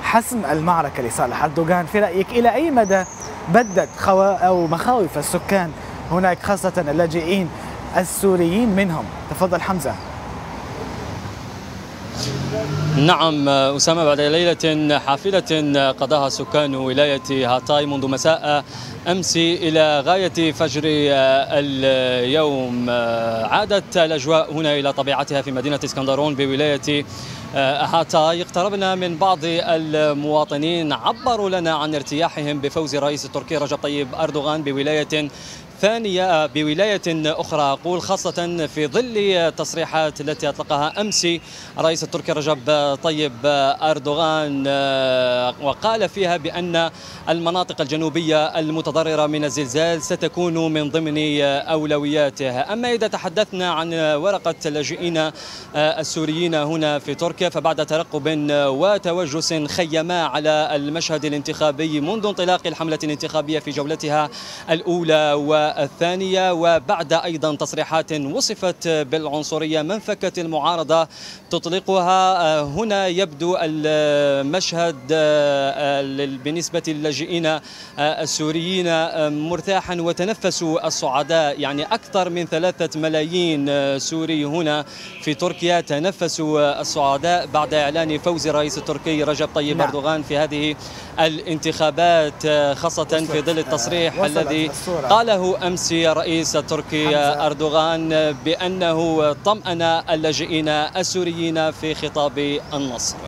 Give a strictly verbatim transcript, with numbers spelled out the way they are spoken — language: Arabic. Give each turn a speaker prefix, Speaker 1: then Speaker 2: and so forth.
Speaker 1: حسم المعركة لصالح أردوغان في رأيك إلى أي مدى بدت خوا أو مخاوف السكان هناك خاصة اللاجئين السوريين منهم؟ تفضل حمزة.
Speaker 2: نعم أسامة، بعد ليلة حافلة قضاها سكان ولاية هاتاي منذ مساء أمس إلى غاية فجر اليوم، عادت الأجواء هنا إلى طبيعتها في مدينة اسكندرون بولاية هاتاي. اقتربنا من بعض المواطنين عبروا لنا عن ارتياحهم بفوز الرئيس التركي رجب طيب أردوغان بولاية ثانية بولاية أخرى، أقول خاصة في ظل التصريحات التي أطلقها أمس الرئيس التركي رجب طيب أردوغان، وقال فيها بأن المناطق الجنوبية المتضررة من الزلزال ستكون من ضمن أولوياته. أما إذا تحدثنا عن ورقة اللاجئين السوريين هنا في تركيا، فبعد ترقب وتوجس خيما على المشهد الانتخابي منذ انطلاق الحملة الانتخابية في جولتها الأولى و الثانية، وبعد أيضا تصريحات وصفت بالعنصرية منفكة المعارضة تطلقها، هنا يبدو المشهد بالنسبة للاجئين السوريين مرتاحا وتنفسوا الصعداء. يعني أكثر من ثلاثة ملايين سوري هنا في تركيا تنفسوا الصعداء بعد إعلان فوز الرئيس التركي رجب طيب أردوغان في هذه الانتخابات، خاصة في ظل التصريح الذي قاله أمس الرئيس التركي أردوغان بأنه طمأن اللاجئين السوريين في خطاب النصر.